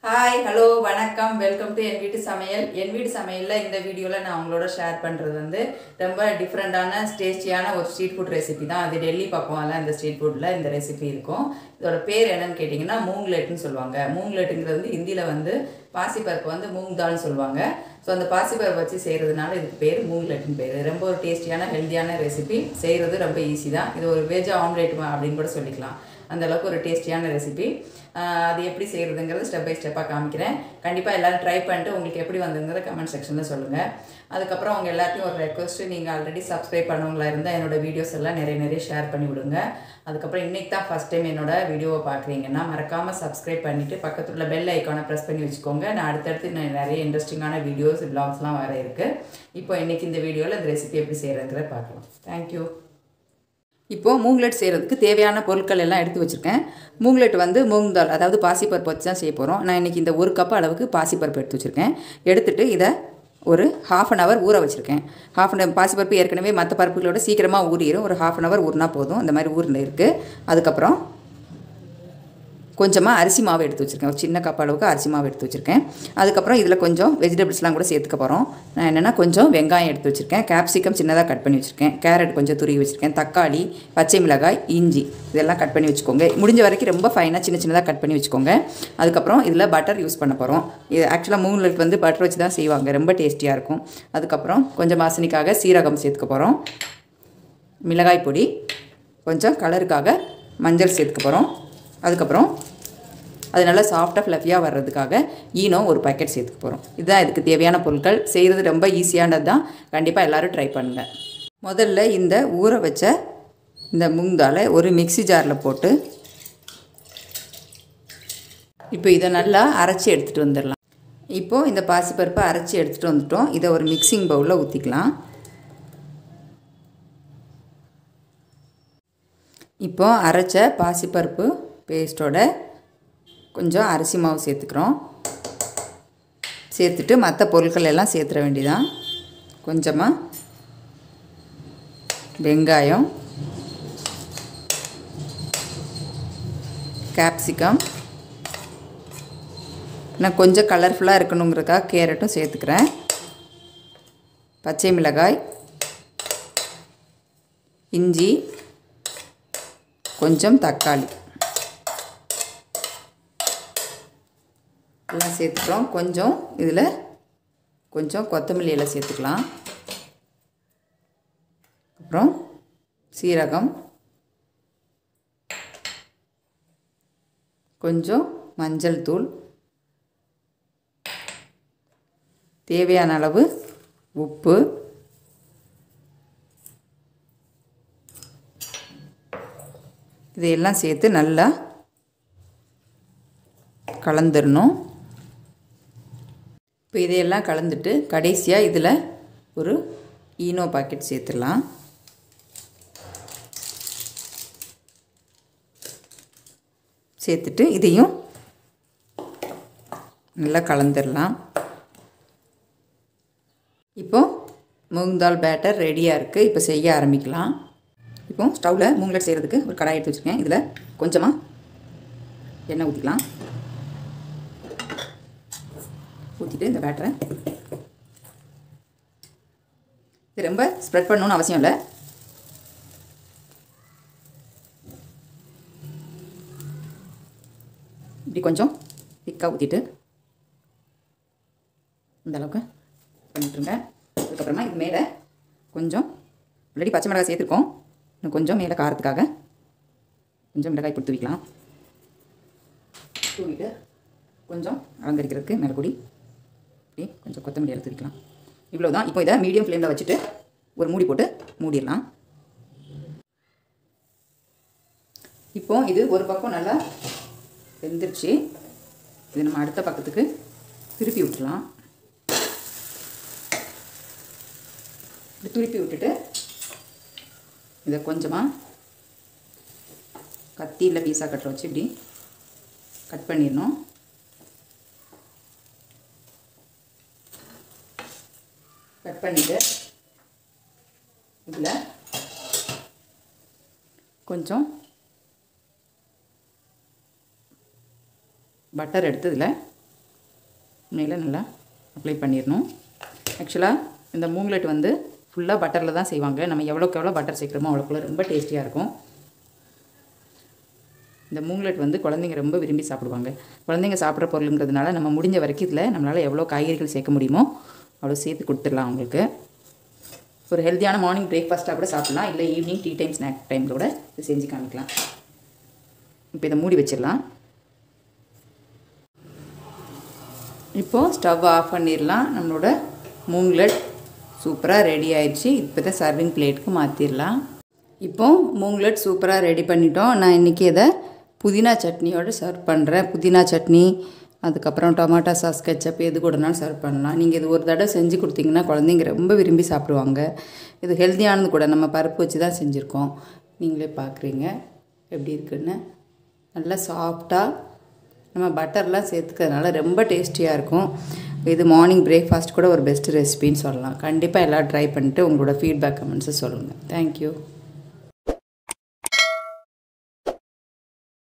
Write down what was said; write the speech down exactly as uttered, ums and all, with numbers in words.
Hi hello வணக்கம் welcome to என் வீட்டு சமையல். என் வீட்டு சமையலில் இந்த வீடியோவில் நான் உங்களோட ஷேர் பண்ணுறது வந்து ரொம்ப டிஃப்ரெண்ட்டான டேஸ்டியான ஒரு ஸ்ட்ரீட் ஃபுட் ரெசிபி தான். அது டெல்லி பக்கம்லாம் இந்த ஸ்ட்ரீட் ஃபுட்டில் இந்த ரெசிபி இருக்கும். இதோட பேர் என்னன்னு கேட்டிங்கன்னா மூங்லெட்டுன்னு சொல்லுவாங்க. மூங்லெட்டுங்கிறது வந்து ஹிந்தியில் வந்து பாசிப்பருப்பு வந்து மூங் தால்னு சொல்லுவாங்க. ஸோ அந்த பாசிப்பருப்பு வச்சு செய்கிறதுனால இதுக்கு பேர் மூங்லெட்டுன்னு பேர். ரொம்ப ஒரு டேஸ்டியான ஹெல்த்தியான ரெசிபி, செய்கிறது ரொம்ப ஈஸி தான். இது ஒரு வெஜ் ஆம்லேட் அப்படின்னு கூட சொல்லிக்கலாம். அந்தளவுக்கு ஒரு டேஸ்டியான ரெசிபி. அது எப்படி செய்கிறதுங்கிறது ஸ்டெப் பை ஸ்டெப்பாக காமிக்கிறேன். கண்டிப்பாக எல்லோரும் ட்ரை பண்ணிட்டு உங்களுக்கு எப்படி வந்துங்கிறத கமெண்ட் செக்ஷனில் சொல்லுங்கள். அதுக்கப்புறம் அவங்க எல்லாத்தையும் ஒரு ரெக்வஸ்ட்டு, நீங்கள் ஆல்ரெடி சப்ஸ்கிரைப் பண்ணவங்களா இருந்தால் என்னோடய வீடியோஸ் எல்லாம் நிறைய நிறைய ஷேர் பண்ணி விடுங்க. அதுக்கப்புறம் இன்றைக்கி தான் ஃபஸ்ட் டைம் என்னோடய வீடியோவை பார்க்குறீங்கன்னா மறக்காமல் சப்ஸ்கிரைப் பண்ணிவிட்டு பக்கத்தில் உள்ள பெல் ஐக்கானை ப்ரெஸ் பண்ணி வச்சுக்கோங்க. நான் அடுத்தடுத்து நிறைய இன்ட்ரெஸ்டிங்கான வீடியோஸ் வ்ளாக்ஸ்லாம் வர இருக்குது. இப்போ இன்றைக்கி இந்த வீடியோவில் இந்த ரெசிபி எப்படி செய்கிறதுங்கிறத பார்க்கலாம். தேங்க்யூ. இப்போது மூங்லெட் செய்கிறதுக்கு தேவையான பொருட்கள் எல்லாம் எடுத்து வச்சுருக்கேன். மூங்லெட் வந்து மூங் தால், அதாவது பாசிப்பருப்பு வச்சு தான் செய்ய போகிறோம். நான் இன்றைக்கி இந்த ஒரு கப் அளவுக்கு பாசிப்பருப்பு எடுத்து வச்சுருக்கேன். எடுத்துகிட்டு இதை ஒரு ஹாஃப் அன் ஹவர் ஊற வச்சுருக்கேன். ஹாஃப் அன் பாசிப்பருப்பு ஏற்கனவே மற்ற பருப்புகளோட சீக்கிரமாக ஊறிடும். ஒரு ஹாஃப் அன் ஹவர் ஊறினா போதும். இந்த மாதிரி ஊறில் இருக்குது. அதுக்கப்புறம் கொஞ்சமாக அரிசி மாவு எடுத்து வச்சுருக்கேன். ஒரு சின்ன கப் அளவுக்கு அரிசி மாவு எடுத்து வச்சுருக்கேன். அதுக்கப்புறம் இதில் கொஞ்சம் வெஜிடபிள்ஸ்லாம் கூட சேர்த்துக்க போகிறோம். நான் என்னென்னா கொஞ்சம் வெங்காயம் எடுத்து வச்சுருக்கேன், கேப்சிகம் சின்னதாக கட் பண்ணி வச்சுருக்கேன், கேரட் கொஞ்சம் துருவி வச்சுருக்கேன், தக்காளி, பச்சை மிளகாய், இஞ்சி இதெல்லாம் கட் பண்ணி வச்சுக்கோங்க. முடிஞ்ச வரைக்கும் ரொம்ப ஃபைனாக சின்ன சின்னதாக கட் பண்ணி வச்சுக்கோங்க. அதுக்கப்புறம் இதில் பட்டர் யூஸ் பண்ண போகிறோம். இது ஆக்சுவலாக மூங்லெட் வந்து பட்டர் வச்சு தான் செய்வாங்க, ரொம்ப டேஸ்டியாக இருக்கும். அதுக்கப்புறம் கொஞ்சம் வாசனைக்காக சீரகம் சேர்த்துக்க போகிறோம், மிளகாய் பொடி, கொஞ்சம் கலருக்காக மஞ்சள் சேர்த்துக்க போகிறோம். அதுக்கப்புறம் அது நல்லா சாஃப்டாக ஃப்ளஃபியாக வர்றதுக்காக ஈனோ ஒரு பேக்கெட் சேர்த்துக்க போகிறோம். இதுதான் இதுக்கு தேவையான பொருட்கள். செய்கிறது ரொம்ப ஈஸியானது தான். கண்டிப்பாக எல்லோரும் ட்ரை பண்ணுங்கள். முதல்ல இந்த ஊற வச்ச இந்த மூங் தாலை ஒரு மிக்ஸி ஜாரில் போட்டு இப்போ இதை நல்லா அரைச்சி எடுத்துகிட்டு வந்துடலாம். இப்போது இந்த பாசிப்பருப்பை அரைச்சி எடுத்துகிட்டு வந்துட்டோம். இதை ஒரு மிக்சிங் பவுலில் ஊற்றிக்கலாம். இப்போது அரைச்ச பாசிப்பருப்பு பேஸ்ட்டோட கொஞ்சம் அரிசி மாவு சேர்த்துக்கிறோம். சேர்த்துட்டு மற்ற பொருட்கள் எல்லாம் சேர்த்துற வேண்டியதான். கொஞ்சமாக வெங்காயம், கேப்சிகம், நான் கொஞ்சம் கலர்ஃபுல்லாக இருக்கணுங்கிறதுக்காக கேரட்டும் சேர்த்துக்கிறேன், பச்சை மிளகாய், இஞ்சி, கொஞ்சம் தக்காளி எல்லாம் சேர்த்துக்கிறோம். கொஞ்சம் இதில் கொஞ்சம் கொத்தமல்லி எல்லாம் சேர்த்துக்கலாம். அப்புறம் சீரகம், கொஞ்சம் மஞ்சள் தூள், தேவையான அளவு உப்பு, இதையெல்லாம் சேர்த்து நல்லா கலந்துடணும். இப்போ இதையெல்லாம் கலந்துட்டு கடைசியாக இதில் ஒரு ஈனோ பாக்கெட் சேர்த்துடலாம். சேர்த்துட்டு இதையும் நல்லா கலந்துடலாம். இப்போது மூங் தால் பேட்டர் ரெடியாக இருக்குது. இப்போ செய்ய ஆரம்பிக்கலாம். இப்போ ஸ்டவ்வில் மூங்லெட் செய்கிறதுக்கு ஒரு கடாய் எடுத்து வச்சுருக்கேன். இதில் கொஞ்சமாக எண்ணெய் ஊற்றிக்கலாம். ஊற்றிட்டு இந்த பேட்டரை இது ரொம்ப ஸ்ப்ரெட் பண்ணணும்னு அவசியம் இல்லை. இப்படி கொஞ்சம் திக்காக ஊற்றிட்டு இந்த அளவுக்கு பண்ணிட்டுருங்க. அதுக்கப்புறமா இது மேலே கொஞ்சம் ஆல்ரெடி பச்சை மிளகாய் சேர்த்துருக்கோம். இன்னும் கொஞ்சம் மேலே காரத்துக்காக கொஞ்சம் மிளகாய் பொடி தூவிக்கலாம். தூவிட்டு கொஞ்சம் அலங்கரிக்கிறதுக்கு மேலே கூடி இப்படி கொஞ்சம் கொத்தமல்லி எடுத்து வைக்கலாம். இவ்வளோ தான். இப்போ இதை மீடியம் ஃப்ளேமில் வச்சுட்டு ஒரு மூடி போட்டு மூடிடலாம். இப்போது இது ஒரு பக்கம் நல்லா வெந்துருச்சு. இது நம்ம அடுத்த பக்கத்துக்கு திருப்பி விட்டுடலாம். இப்படி திருப்பி விட்டுட்டு இதை கொஞ்சமாக கத்தியில் பீஸா கட்டரை வச்சு இப்படி கட் பண்ணிடணும். கட் பண்ணிவிட்டு இதில் கொஞ்சம் பட்டர் எடுத்து இதில் மேலே நல்லா அப்ளை பண்ணிடணும். ஆக்சுவலாக இந்த மூங்லெட் வந்து ஃபுல்லாக பட்டரில் தான் செய்வாங்க. நம்ம எவ்வளோக்கு எவ்வளோ பட்டர் சேர்க்குறோமோ அவ்வளோக்குள்ள ரொம்ப டேஸ்டியாக இருக்கும். இந்த மூங்லெட் வந்து குழந்தைங்க ரொம்ப விரும்பி சாப்பிடுவாங்க. குழந்தைங்க சாப்பிட்ற பொருளுங்கிறதுனால நம்ம முடிஞ்ச வரைக்கும் இதில் நம்மளால் எவ்வளோ காய்கறிகள் சேர்க்க முடியுமோ அவ்வளோ சேர்த்து கொடுத்துடலாம். அவங்களுக்கு ஒரு ஹெல்த்தியான மார்னிங் பிரேக்ஃபாஸ்ட்டாக கூட சாப்பிட்லாம், இல்லை evening tea time snack time கூட இது செஞ்சு காமிக்கலாம். இப்போ இதை மூடி வச்சிடலாம். இப்போது ஸ்டவ் ஆஃப் பண்ணிடலாம். நம்மளோட மூங்லெட் சூப்பராக ரெடி ஆயிடுச்சு. இப்போ தான் சர்விங் பிளேட்டுக்கு மாற்றிடலாம். இப்போது மூங்லெட் சூப்பராக ரெடி பண்ணிட்டோம். நான் இன்றைக்கி இதை புதினா சட்னியோடு சர்வ் பண்ணுறேன். புதினா சட்னி, அதுக்கப்புறம் டொமாட்டோ சாஸ், கெச்சப் எது கூடனாலும் சர்வ் பண்ணலாம். நீங்கள் இது ஒரு தடவை செஞ்சு கொடுத்தீங்கன்னா குழந்தைங்க ரொம்ப விரும்பி சாப்பிடுவாங்க. இது ஹெல்த்தியானது கூட. நம்ம பருப்பு வச்சு தான் செஞ்சுருக்கோம். நீங்களே பார்க்குறீங்க எப்படி இருக்குன்னு. நல்லா சாஃப்டாக நம்ம பட்டர்லாம் சேர்த்துக்கிறதுனால ரொம்ப டேஸ்டியாக இருக்கும். இது மார்னிங் பிரேக்ஃபாஸ்ட் கூட ஒரு பெஸ்ட் ரெசிபின்னு சொல்லலாம். கண்டிப்பாக எல்லோரும் ட்ரை பண்ணிவிட்டு உங்களோட ஃபீட்பேக் கமெண்ட்ஸை சொல்லுங்கள். தேங்க்யூ.